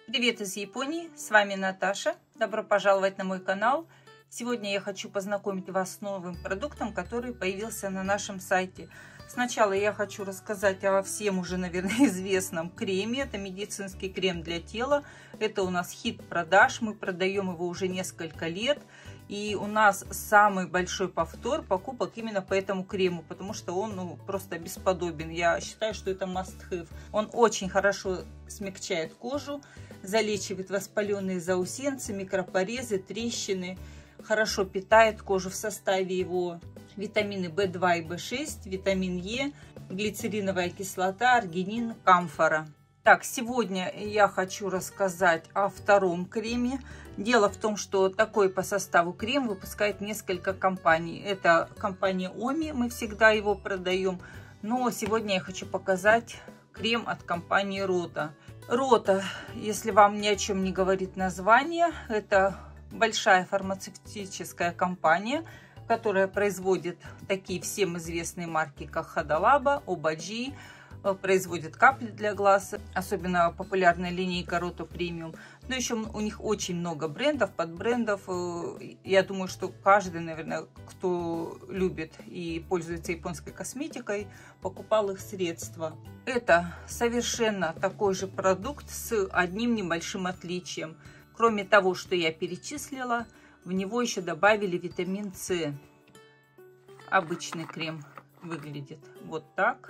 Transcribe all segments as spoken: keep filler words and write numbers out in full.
Привет из Японии, с вами Наташа. Добро пожаловать на мой канал. Сегодня я хочу познакомить вас с новым продуктом, который появился на нашем сайте. Сначала я хочу рассказать о всем уже, наверное, известном креме. Это медицинский крем для тела. Это у нас хит продаж. Мы продаем его уже несколько лет. И у нас самый большой повтор покупок именно по этому крему, потому что он ну, просто бесподобен. Я считаю, что это must have. Он очень хорошо смягчает кожу, залечивает воспаленные заусенцы, микропорезы, трещины. Хорошо питает кожу. В составе его витамины бэ два и бэ шесть, витамин Е, глицериновая кислота, аргинин, камфора. Так, сегодня я хочу рассказать о втором креме. Дело в том, что такой по составу крем выпускает несколько компаний. Это компания Оми, мы всегда его продаем. Но сегодня я хочу показать крем от компании Рота. Рота, если вам ни о чем не говорит название, это большая фармацевтическая компания, которая производит такие всем известные марки, как Хадалаба, Обаджи, производит капли для глаз, особенно популярная линейка Roto Premium. Но еще у них очень много брендов, подбрендов. Я думаю, что каждый, наверное, кто любит и пользуется японской косметикой, покупал их средства. Это совершенно такой же продукт с одним небольшим отличием. Кроме того, что я перечислила, в него еще добавили витамин С. Обычный крем выглядит вот так.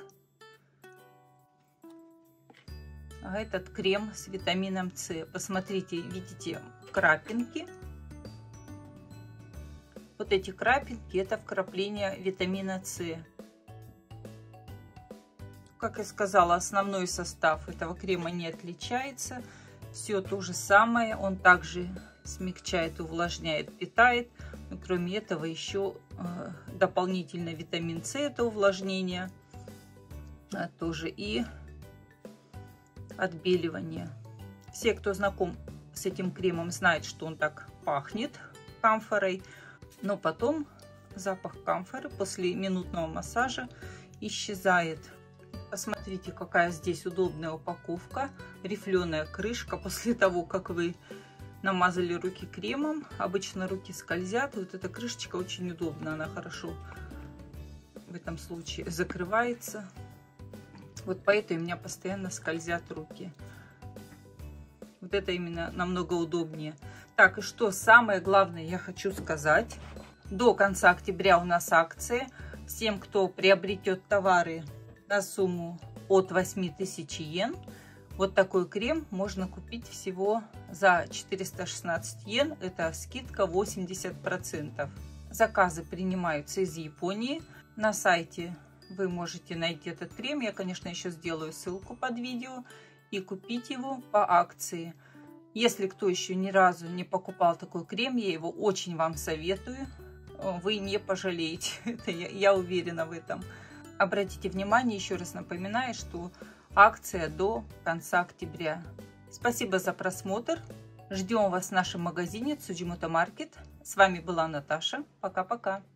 А этот крем с витамином С. Посмотрите, видите крапинки. Вот эти крапинки — это вкрапление витамина С. Как я сказала, основной состав этого крема не отличается. Все то же самое. Он также смягчает, увлажняет, питает. Но кроме этого еще э, дополнительно витамин С — это увлажнение. А тоже и отбеливание. Все, кто знаком с этим кремом, знают, что он так пахнет камфорой. Но потом запах камфоры после минутного массажа исчезает. Посмотрите, какая здесь удобная упаковка. Рифленая крышка. После того, как вы намазали руки кремом, обычно руки скользят. Вот эта крышечка очень удобна. Она хорошо в этом случае закрывается. Вот поэтому у меня постоянно скользят руки. Вот это именно намного удобнее. Так, и что самое главное я хочу сказать. До конца октября у нас акция. Всем, кто приобретет товары на сумму от восьми тысяч йен, вот такой крем можно купить всего за четыреста шестнадцать йен. Это скидка восемьдесят процентов. Заказы принимаются из Японии. На сайте вы можете найти этот крем. Я, конечно, еще сделаю ссылку под видео и купить его по акции. Если кто еще ни разу не покупал такой крем, я его очень вам советую. Вы не пожалеете. Это я, я уверена в этом. Обратите внимание, еще раз напоминаю, что акция до конца октября. Спасибо за просмотр. Ждем вас в нашем магазине Tsujimoto Market. С вами была Наташа. Пока-пока.